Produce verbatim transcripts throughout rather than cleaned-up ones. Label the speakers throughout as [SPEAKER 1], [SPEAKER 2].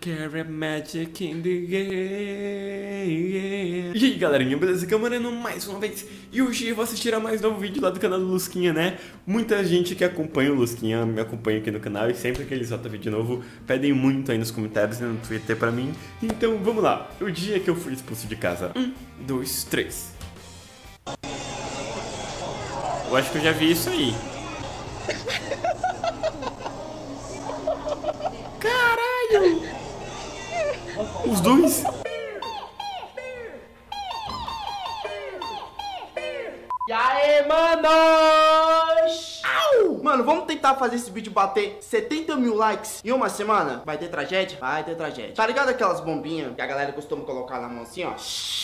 [SPEAKER 1] carry magic in the game. E aí galerinha, beleza? Camarano mais uma vez. E hoje eu vou assistir a mais novo vídeo lá do canal do Lusquinha, né? Muita gente que acompanha o Lusquinha me acompanha aqui no canal. E sempre que ele solta vídeo novo, pedem muito aí nos comentários e no Twitter pra mim. Então vamos lá, o dia que eu fui expulso de casa. Um, dois, três. Eu acho que eu já vi isso aí. Caralho! Os dois?
[SPEAKER 2] E aí, manos! Au! Mano, vamos tentar fazer esse vídeo bater setenta mil likes em uma semana? Vai ter tragédia? Vai ter tragédia. Tá ligado aquelas bombinhas que a galera costuma colocar na mão assim, ó?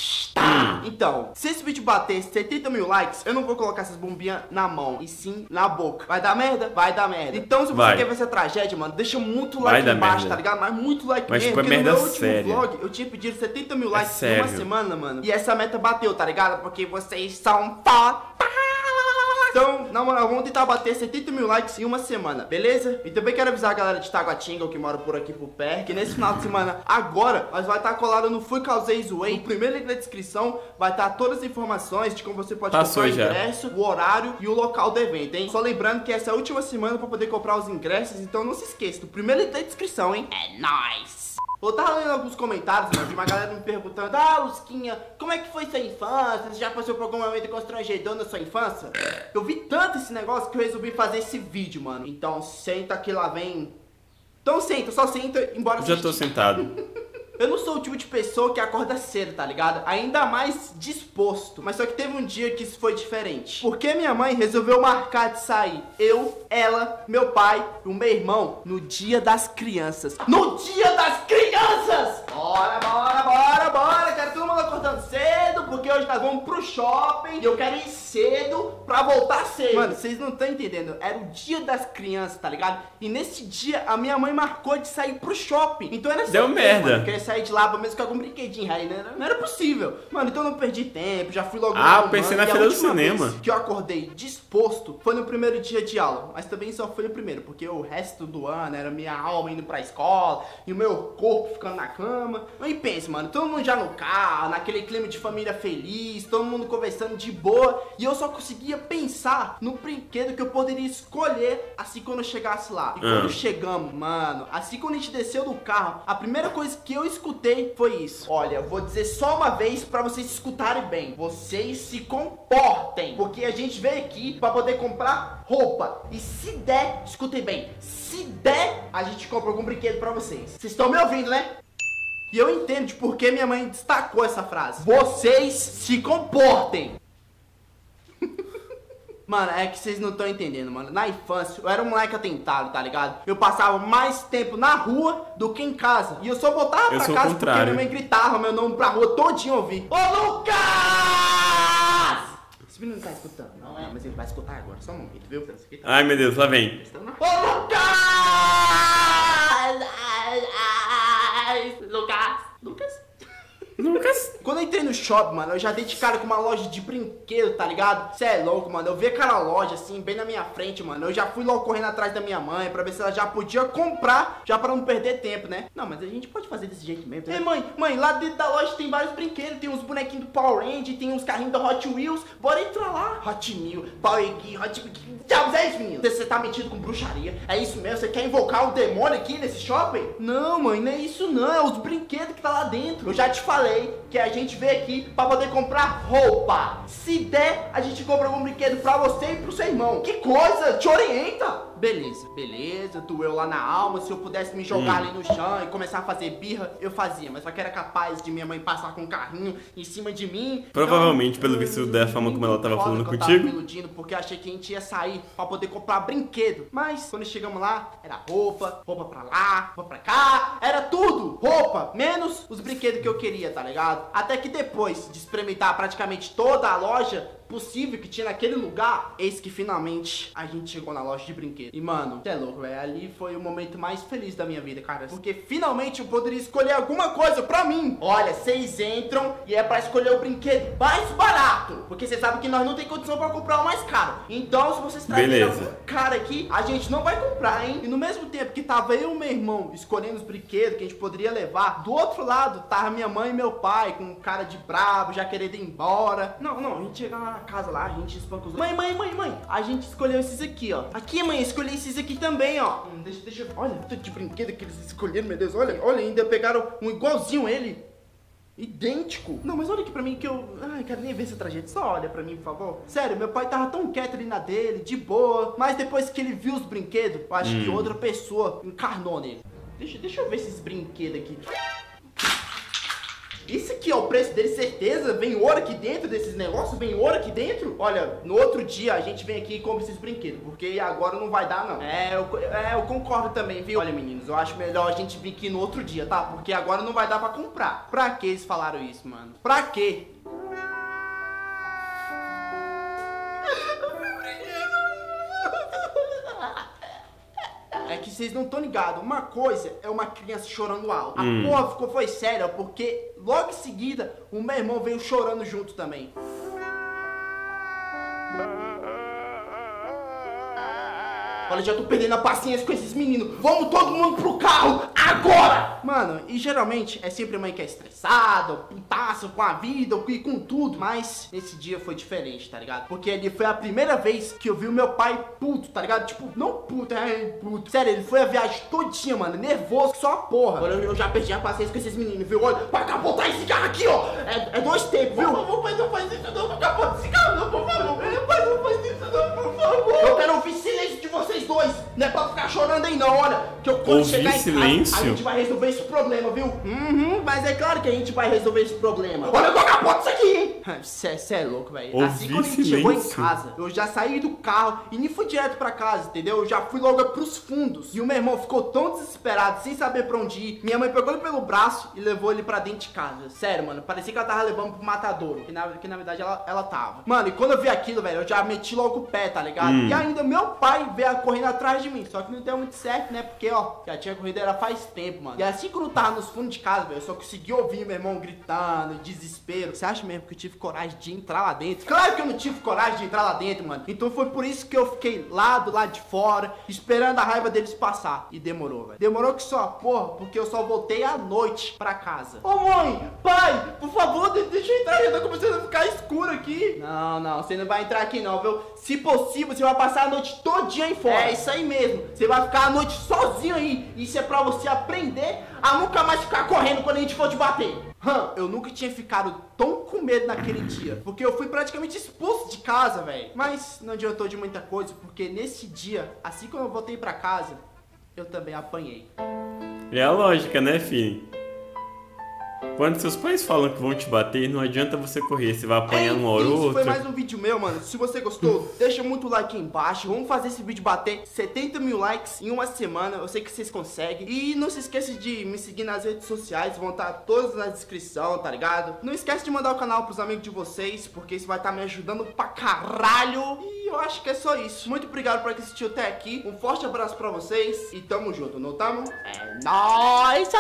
[SPEAKER 2] Tá. Então, se esse vídeo bater setenta mil likes, eu não vou colocar essas bombinhas na mão, e sim na boca. Vai dar merda? Vai dar merda. Então, se você
[SPEAKER 1] Vai.
[SPEAKER 2] quer ver essa tragédia, mano, deixa muito like
[SPEAKER 1] Vai
[SPEAKER 2] embaixo,
[SPEAKER 1] merda.
[SPEAKER 2] tá ligado? Mas muito like
[SPEAKER 1] Mas,
[SPEAKER 2] mesmo.
[SPEAKER 1] tipo, é
[SPEAKER 2] Porque no
[SPEAKER 1] merda
[SPEAKER 2] meu último
[SPEAKER 1] séria.
[SPEAKER 2] vlog, eu tinha pedido setenta mil likes em
[SPEAKER 1] sério.
[SPEAKER 2] uma semana, mano. E essa meta bateu, tá ligado? Porque vocês são foda. Então, na moral, vamos tentar bater setenta mil likes em uma semana, beleza? E também quero avisar a galera de Taguatinga, que mora por aqui por perto, que nesse final de semana, agora, nós vai estar colado no Fui Causei Zoei. No primeiro link da descrição vai estar todas as informações de como você pode
[SPEAKER 1] Passou
[SPEAKER 2] comprar o
[SPEAKER 1] já.
[SPEAKER 2] ingresso, o horário e o local do evento, hein? Só lembrando que essa é a última semana pra poder comprar os ingressos, então não se esqueça, do primeiro link da descrição, hein? É nóis! Eu tava lendo alguns comentários, mano, de uma galera me perguntando: ah, Lusquinha, como é que foi sua infância? Você já passou por algum momento constrangedor na sua infância? Eu vi tanto esse negócio que eu resolvi fazer esse vídeo, mano. Então senta que lá vem. Então senta, só senta, embora
[SPEAKER 1] Já tô sentado.
[SPEAKER 2] Eu não sou o tipo de pessoa que acorda cedo, tá ligado? Ainda mais disposto. Mas só que teve um dia que isso foi diferente. Porque minha mãe resolveu marcar de sair. Eu, ela, meu pai e o meu irmão no dia das crianças. No dia das crianças! Bora, bora, bora, bora. Quero todo mundo acordando cedo, porque hoje nós vamos pro shopping. E eu quero ir cedo pra voltar cedo. Mano, vocês não estão entendendo. Era o dia das crianças, tá ligado? E nesse dia a minha mãe marcou de sair pro shopping. Então era
[SPEAKER 1] Deu
[SPEAKER 2] certeza,
[SPEAKER 1] merda.
[SPEAKER 2] mano, que eu ia sair de lá mesmo com algum brinquedinho aí, né? Não era possível. Mano, então eu não perdi tempo, já fui logo
[SPEAKER 1] Ah,
[SPEAKER 2] arrumando.
[SPEAKER 1] eu pensei na
[SPEAKER 2] E a
[SPEAKER 1] fila do
[SPEAKER 2] última
[SPEAKER 1] cinema.
[SPEAKER 2] vez que eu acordei disposto foi no primeiro dia de aula. Mas também só foi no primeiro, porque o resto do ano era minha alma indo pra escola e o meu corpo ficando na cama. E pensa, mano, todo mundo já no carro, naquele clima de família feliz, todo mundo conversando de boa. E eu só conseguia pensar no brinquedo que eu poderia escolher assim quando eu chegasse lá. E quando
[SPEAKER 1] Hum.
[SPEAKER 2] chegamos, mano, assim quando a gente desceu do carro, a primeira coisa que eu escutei foi isso. Olha, eu vou dizer só uma vez pra vocês escutarem bem. Vocês se comportem, porque a gente veio aqui pra poder comprar roupa. E se der, escutem bem, se der, a gente compra algum brinquedo pra vocês. Vocês estão me ouvindo, né? E eu entendo de por que minha mãe destacou essa frase. Vocês se comportem. Mano, é que vocês não estão entendendo, mano. Na infância, eu era um moleque atentado, tá ligado? Eu passava mais tempo na rua do que em casa. E eu só voltava
[SPEAKER 1] Eu
[SPEAKER 2] pra
[SPEAKER 1] sou o
[SPEAKER 2] casa porque
[SPEAKER 1] contrário.
[SPEAKER 2] minha mãe gritava meu nome pra rua todinho ouvir. Ô, Lucas! Esse menino não tá escutando, não é? Mas ele vai escutar agora, só um momento, viu?
[SPEAKER 1] Ai meu Deus, lá vem.
[SPEAKER 2] Ô, Lucas! Lucas! Lucas?
[SPEAKER 1] Lucas?
[SPEAKER 2] Quando eu entrei no shopping, mano, eu já dei de cara com uma loja de brinquedo, tá ligado? Cê é louco, mano. Eu vi aquela loja assim, bem na minha frente, mano. Eu já fui logo correndo atrás da minha mãe pra ver se ela já podia comprar, já pra não perder tempo, né? Não, mas a gente pode fazer desse jeito mesmo. Né? Ei, mãe, mãe, lá dentro da loja tem vários brinquedos. Tem uns bonequinhos do Power Ranger, tem uns carrinhos da Hot Wheels. Bora entrar lá. Hot Wheels, Power Gear, Hot Wheels. Diabos é isso, menino? Você tá metido com bruxaria. É isso mesmo? Você quer invocar o demônio aqui nesse shopping? Não, mãe, não é isso não. É os brinquedos que tá lá dentro. Eu já te falei que a gente veio aqui pra poder comprar roupa. Se der, a gente compra algum brinquedo pra você e pro seu irmão. Que coisa, te orienta. Beleza, beleza, doeu lá na alma. Se eu pudesse me jogar
[SPEAKER 1] Hum.
[SPEAKER 2] ali no chão e começar a fazer birra, eu fazia. Mas só que era capaz de minha mãe passar com um carrinho em cima de mim.
[SPEAKER 1] Provavelmente,
[SPEAKER 2] Então,
[SPEAKER 1] pelo visto da forma como ela tava
[SPEAKER 2] foda
[SPEAKER 1] falando
[SPEAKER 2] que eu
[SPEAKER 1] contigo.
[SPEAKER 2] tava me iludindo porque eu achei que a gente ia sair pra poder comprar brinquedo. Mas quando chegamos lá, era roupa, roupa pra lá, roupa pra cá. Era tudo roupa, menos os brinquedos que eu queria, tá ligado? Até que depois de experimentar praticamente toda a loja, possível que tinha naquele lugar, eis que finalmente a gente chegou na loja de brinquedo. E mano, você é louco, velho, ali foi o momento mais feliz da minha vida, cara, porque finalmente eu poderia escolher alguma coisa pra mim. Olha, vocês entram e é pra escolher o brinquedo mais barato, porque vocês sabem que nós não tem condição pra comprar o mais caro. Então, se vocês trazerem algum cara aqui, a gente não vai comprar, hein? E no mesmo tempo que tava eu e meu irmão escolhendo os brinquedos que a gente poderia levar, do outro lado tava minha mãe e meu pai com cara de brabo, já querendo ir embora. Não, não, a gente chega lá na casa lá, a gente espanca os... Mãe, mãe, mãe, mãe, a gente escolheu esses aqui, ó. Aqui, mãe, escolhi esses aqui também, ó. Hum, deixa, deixa eu... Olha, tudo de brinquedo que eles escolheram, meu Deus. Olha, olha, ainda pegaram um igualzinho a ele. Idêntico. Não, mas olha aqui pra mim que eu... Ai, quero nem ver essa tragédia. Só olha pra mim, por favor. Sério, meu pai tava tão quieto ali na dele, de boa. Mas depois que ele viu os brinquedos, eu acho hum. que outra pessoa encarnou nele. Deixa, deixa eu ver esses brinquedos aqui. Isso aqui é o preço dele, certeza? Vem ouro aqui dentro desses negócios? Vem ouro aqui dentro? Olha, no outro dia a gente vem aqui e compra esses brinquedos, porque agora não vai dar, não. É eu, é, eu concordo também, viu? Olha, meninos, eu acho melhor a gente vir aqui no outro dia, tá? Porque agora não vai dar pra comprar. Pra que eles falaram isso, mano? Pra quê? É que vocês não estão ligados. Uma coisa é uma criança chorando alto. A hum. porra ficou, foi séria, porque logo em seguida o meu irmão veio chorando junto também. Olha, já tô perdendo a paciência com esses meninos. Vamos todo mundo pro carro, agora! Mano, e geralmente é sempre a mãe que é estressada, ou putaça com a vida, ou com tudo. Mas nesse dia foi diferente, tá ligado? Porque ali foi a primeira vez que eu vi o meu pai puto, tá ligado? Tipo, não puto, é puto. Sério, ele foi a viagem todinha, mano, nervoso que só a porra. Agora eu já perdi a paciência com esses meninos, viu? Olha, pra capotar esse carro aqui, ó. É, é dois tempos, viu? Por favor, pai, não faz isso não, pra capotar esse carro não, por favor. Pai, não faz isso não, por favor. Eu quero ouvir silêncio de vocês dois, não é pra ficar chorando aí não, olha, que eu quando
[SPEAKER 1] Ouvi
[SPEAKER 2] chegar em
[SPEAKER 1] silêncio?
[SPEAKER 2] casa, a gente vai resolver esse problema, viu? Uhum, mas é claro que a gente vai resolver esse problema. Olha, eu tô acabando isso aqui, hein? Cê é louco, velho. Assim quando a gente chegou em casa, eu já saí do carro e nem fui direto pra casa, entendeu? Eu já fui logo pros fundos. E o meu irmão ficou tão desesperado, sem saber pra onde ir. Minha mãe pegou ele pelo braço e levou ele pra dentro de casa. Sério, mano, parecia que ela tava levando pro matadouro, que na, que na verdade ela, ela tava. Mano, e quando eu vi aquilo, velho, eu já meti logo o pé, tá ligado? Hum. E ainda meu pai veio correndo atrás de mim, só que não deu muito certo, né? Porque, ó, já tinha corrido era faz tempo, mano. E assim quando eu tava nos fundos de casa, velho, eu só consegui ouvir meu irmão gritando, desespero. Você acha mesmo que eu tive coragem de entrar lá dentro? Claro que eu não tive coragem de entrar lá dentro, mano. Então foi por isso que eu fiquei lá do lado de fora, esperando a raiva deles passar. E demorou, velho. Demorou que só, porra, porque eu só voltei à noite pra casa. Ô mãe, pai, por favor, deixa eu entrar, já tá começando a ficar escuro aqui. Não, não, você não vai entrar aqui não, viu? Se possível, você vai passar a noite todinha aí fora. É isso aí mesmo. Você vai ficar a noite sozinho aí. Isso é pra você aprender a nunca mais ficar correndo quando a gente for te bater. Hum, eu nunca tinha ficado tão com medo naquele dia, porque eu fui praticamente expulso de casa, velho. Mas não adiantou de muita coisa, porque nesse dia, assim que eu voltei pra casa, eu também apanhei.
[SPEAKER 1] É a lógica, né, filho? Quando seus pais falam que vão te bater, não adianta você correr, você vai apanhar um hora ou outra.
[SPEAKER 2] Foi mais um vídeo meu, mano. Se você gostou, deixa muito like aí embaixo. Vamos fazer esse vídeo bater setenta mil likes em uma semana. Eu sei que vocês conseguem. E não se esqueça de me seguir nas redes sociais, vão estar todas na descrição, tá ligado? Não esquece de mandar o canal pros amigos de vocês, porque isso vai estar me ajudando pra caralho. E eu acho que é só isso. Muito obrigado por assistir até aqui. Um forte abraço pra vocês e tamo junto, não tamo? É nóis!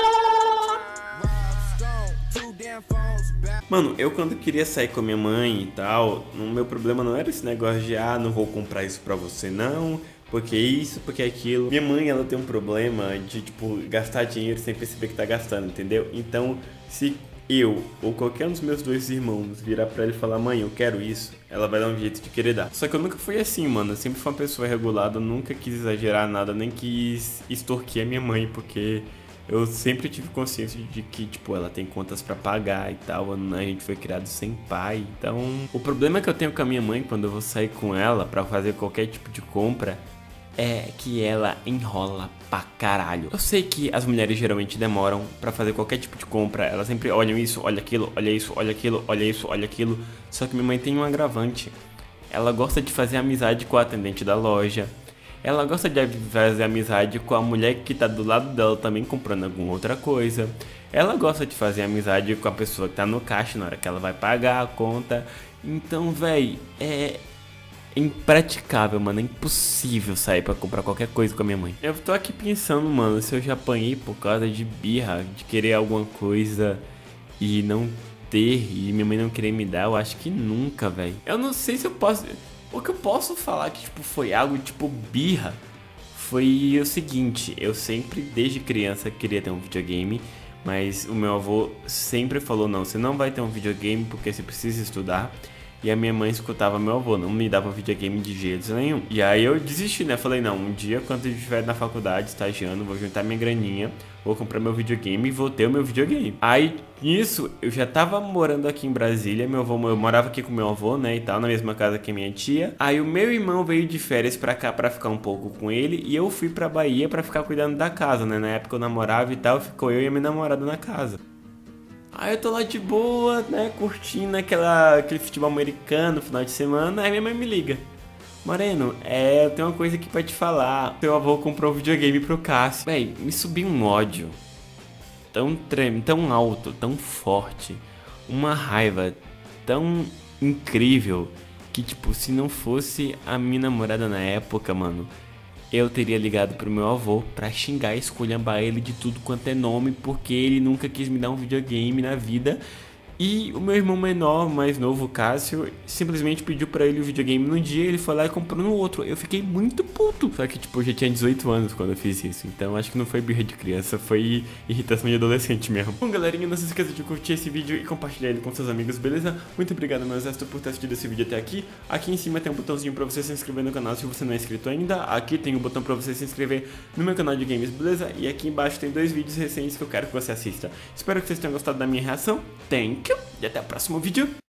[SPEAKER 1] Mano, eu quando queria sair com a minha mãe e tal, o meu problema não era esse negócio de ah, não vou comprar isso pra você não, porque isso, porque aquilo. Minha mãe, ela tem um problema de, tipo, gastar dinheiro sem perceber que tá gastando, entendeu? Então, se eu ou qualquer um dos meus dois irmãos virar pra ela e falar, mãe, eu quero isso, ela vai dar um jeito de querer dar. Só que eu nunca fui assim, mano, eu sempre fui uma pessoa regulada, eu nunca quis exagerar nada, nem quis extorquir a minha mãe, porque eu sempre tive consciência de que, tipo, ela tem contas pra pagar e tal, a gente foi criado sem pai, então... O problema que eu tenho com a minha mãe quando eu vou sair com ela pra fazer qualquer tipo de compra é que ela enrola pra caralho. Eu sei que as mulheres geralmente demoram pra fazer qualquer tipo de compra, elas sempre olham isso, olha aquilo, olha isso, olha aquilo, olha isso, olha aquilo, só que minha mãe tem um agravante. Ela gosta de fazer amizade com a atendente da loja. Ela gosta de fazer amizade com a mulher que tá do lado dela também comprando alguma outra coisa. Ela gosta de fazer amizade com a pessoa que tá no caixa na hora que ela vai pagar a conta. Então, véi, é impraticável, mano. É impossível sair pra comprar qualquer coisa com a minha mãe. Eu tô aqui pensando, mano, se eu já apanhei por causa de birra, de querer alguma coisa e não ter, e minha mãe não querer me dar, eu acho que nunca, velho. Eu não sei se eu posso... O que eu posso falar que, tipo, foi algo, tipo, birra, foi o seguinte. Eu sempre, desde criança, queria ter um videogame, mas o meu avô sempre falou, não, você não vai ter um videogame porque você precisa estudar. E a minha mãe escutava meu avô, não me dava videogame de jeito nenhum. E aí eu desisti, né? Falei, não, um dia quando eu estiver na faculdade, estagiando, vou juntar minha graninha, vou comprar meu videogame e vou ter o meu videogame. Aí, nisso, eu já tava morando aqui em Brasília, meu avô, eu morava aqui com meu avô, né, e tal, na mesma casa que a minha tia. Aí o meu irmão veio de férias pra cá pra ficar um pouco com ele, e eu fui pra Bahia pra ficar cuidando da casa, né? Na época eu namorava e tal, ficou eu e a minha namorada na casa. Aí eu tô lá de boa, né, curtindo aquela, aquele futebol americano no final de semana, aí minha mãe me liga. Moreno, é, eu tenho uma coisa aqui pra te falar. Seu avô comprou um videogame pro Cássio. Véi, me subiu um ódio tão trem, tão alto, tão forte, uma raiva tão incrível, que tipo, se não fosse a minha namorada na época, mano, eu teria ligado pro meu avô pra xingar e esculhambar ele de tudo quanto é nome, porque ele nunca quis me dar um videogame na vida. E o meu irmão menor, mais novo, o Cássio, simplesmente pediu pra ele o videogame num dia, ele foi lá e comprou no outro. Eu fiquei muito puto. Só que, tipo, eu já tinha dezoito anos quando eu fiz isso. Então, acho que não foi birra de criança, foi irritação de adolescente mesmo. Bom, galerinha, não se esqueça de curtir esse vídeo e compartilhar ele com seus amigos, beleza? Muito obrigado, meu exército, por ter assistido esse vídeo até aqui. Aqui em cima tem um botãozinho pra você se inscrever no canal se você não é inscrito ainda. Aqui tem um botão pra você se inscrever no meu canal de games, beleza? E aqui embaixo tem dois vídeos recentes que eu quero que você assista. Espero que vocês tenham gostado da minha reação. Thank you! E até o próximo vídeo.